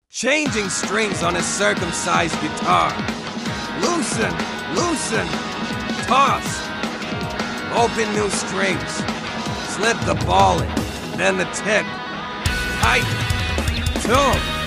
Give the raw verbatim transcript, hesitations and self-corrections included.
Changing strings on a circumcised guitar. Loosen, loosen, toss. Open new strings. Slip the ball in, then the tip. Tight, tune.